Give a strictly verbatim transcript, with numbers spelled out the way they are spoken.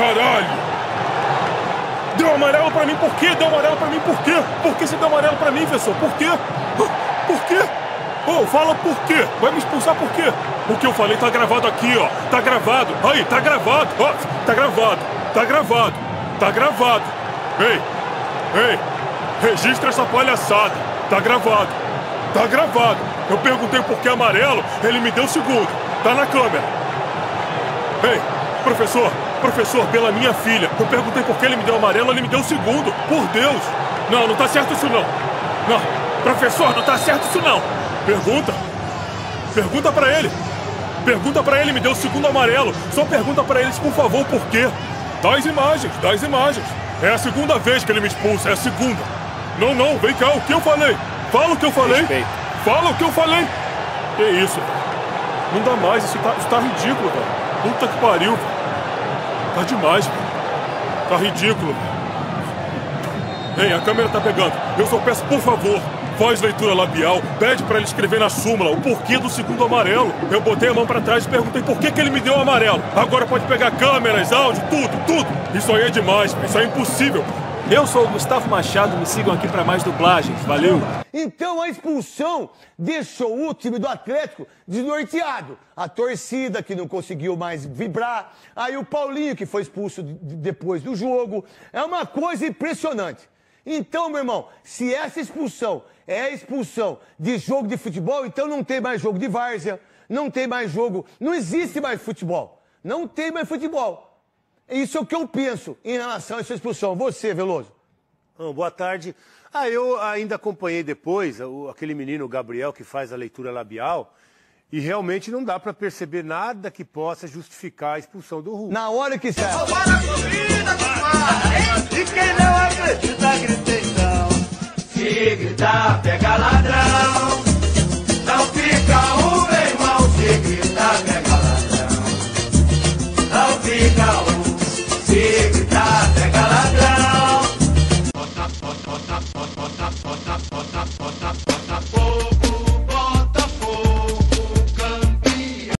caralho! Deu amarelo pra mim por quê? Deu amarelo pra mim por quê? Por que você deu amarelo pra mim, professor? Por quê? Por quê? Oh, fala por quê? Vai me expulsar por quê? O que eu falei tá gravado aqui, ó. Tá gravado. Aí, tá gravado. Ó, tá gravado. Tá gravado. Tá gravado. Ei, ei, registra essa palhaçada. Tá gravado. Tá gravado. Eu perguntei por que amarelo, ele me deu segundo. Tá na câmera. Ei, professor, professor, pela minha filha. Eu perguntei por que ele me deu amarelo, ele me deu segundo. Por Deus. Não, não tá certo isso não. Não, professor, não tá certo isso não. Pergunta. Pergunta pra ele. Pergunta pra ele, me deu o segundo amarelo. Só pergunta pra eles, por favor, por quê. Dá as imagens, dá as imagens. É a segunda vez que ele me expulsa, é a segunda. Não, não, vem cá, o que eu falei? Fala o que eu falei. Respeito. Fala o que eu falei. Que isso, velho. Não dá mais, isso tá, isso tá ridículo, velho. Puta que pariu, velho. Tá demais, velho. Tá ridículo, velho. Ei, a câmera tá pegando. Eu só peço, por favor, faz leitura labial, pede pra ele escrever na súmula o porquê do segundo amarelo. Eu botei a mão pra trás e perguntei por que que ele me deu o amarelo. Agora pode pegar câmeras, áudio, tudo, tudo. Isso aí é demais, isso é impossível. Eu sou o Gustavo Machado, me sigam aqui pra mais dublagens. Valeu! Então a expulsão deixou o time do Atlético desnorteado. A torcida que não conseguiu mais vibrar. Aí o Paulinho que foi expulso depois do jogo. É uma coisa impressionante. Então, meu irmão, se essa expulsão é a expulsão de jogo de futebol, então não tem mais jogo de várzea, não tem mais jogo, não existe mais futebol. Não tem mais futebol. Isso é o que eu penso em relação a essa expulsão. Você, Veloso. Oh, boa tarde. Ah, eu ainda acompanhei depois o, aquele menino, o Gabriel, que faz a leitura labial, e realmente não dá para perceber nada que possa justificar a expulsão do Hulk. Na hora que sai.